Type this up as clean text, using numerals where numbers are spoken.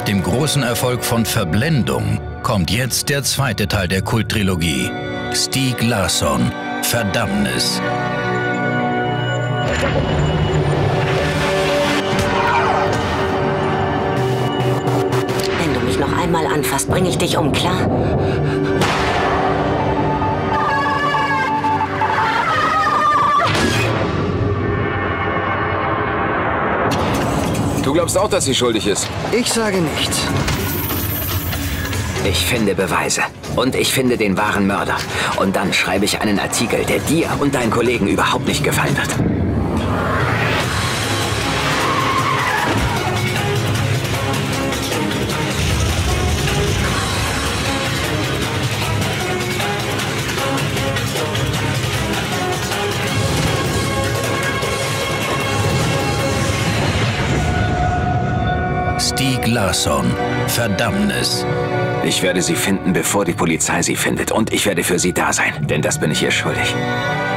dem großen Erfolg von Verblendung kommt jetzt der zweite Teil der Kulttrilogie. Stieg Larsson, Verdammnis. Wenn du mich noch einmal anfasst, bringe ich dich um, klar? Du glaubst auch, dass sie schuldig ist? Ich sage nichts. Ich finde Beweise. Und ich finde den wahren Mörder. Und dann schreibe ich einen Artikel, der dir und deinen Kollegen überhaupt nicht gefallen wird. Stieg Larsson, Verdammnis. Ich werde sie finden, bevor die Polizei sie findet. Und ich werde für sie da sein, denn das bin ich ihr schuldig.